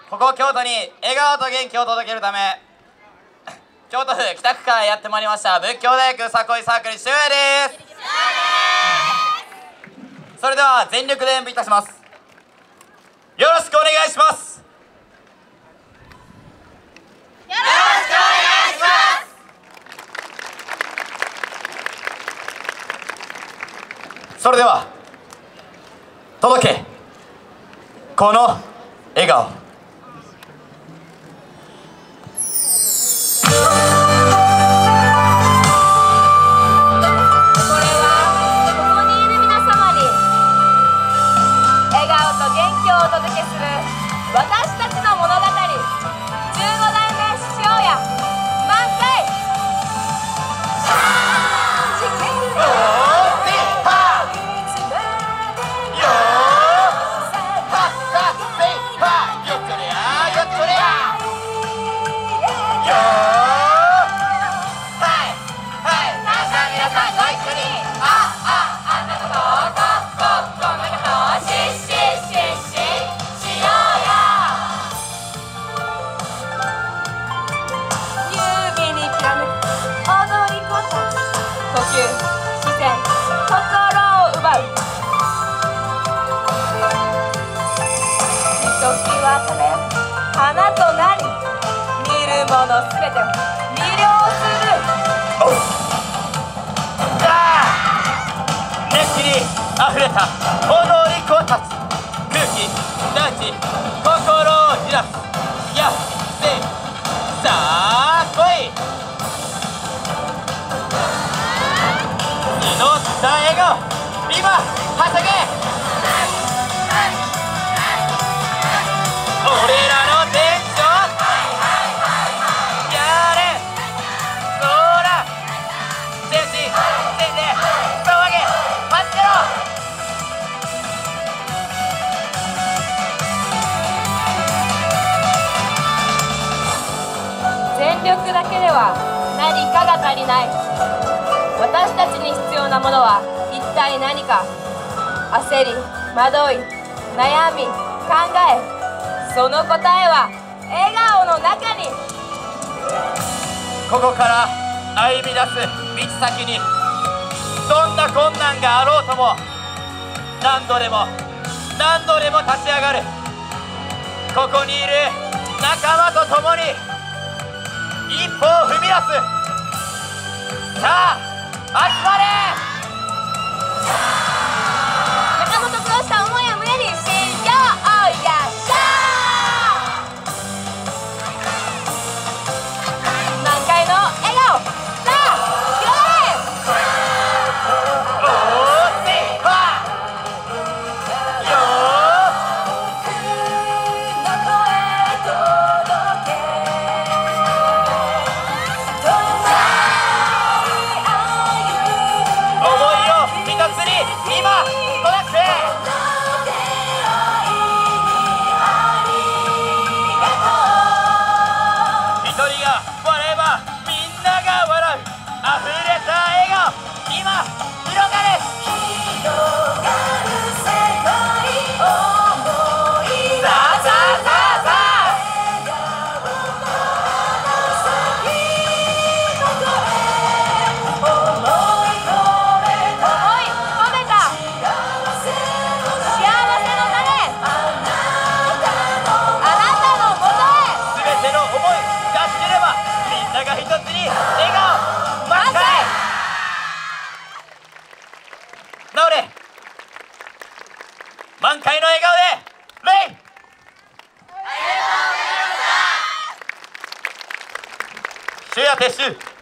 ここ京都に笑顔と元気を届けるため、京都府北区からやってまいりました仏教大学さこいサークルしゅうやです。それでは全力で演舞いたします。よろしくお願いします。 よろしくお願いします。それでは届けこの笑顔。 お届けする私たちの物語、15代目師匠や満開花となり見るものすべてを魅了する。 熱気にあふれた踊り子たち、空気大地心をじらす。やってさあ来い。祈った笑顔今はしゃげ。俺らのテンションやれそら全身全霊騒げ待ってろ。 全力だけでは何かが足りない。私たちに必要なものは一体何か。焦り、惑い、悩み、考え、その答えは笑顔の中に。 ここから歩み出す道先にどんな困難があろうとも何度でも立ち上がる。ここにいる仲間と共に一歩を踏み出す。さあ集まれ。 仲間とそうした思いを胸にしようやしゃ満開の笑顔でレイ。 ありがとうございました。 シュウヤ撤収。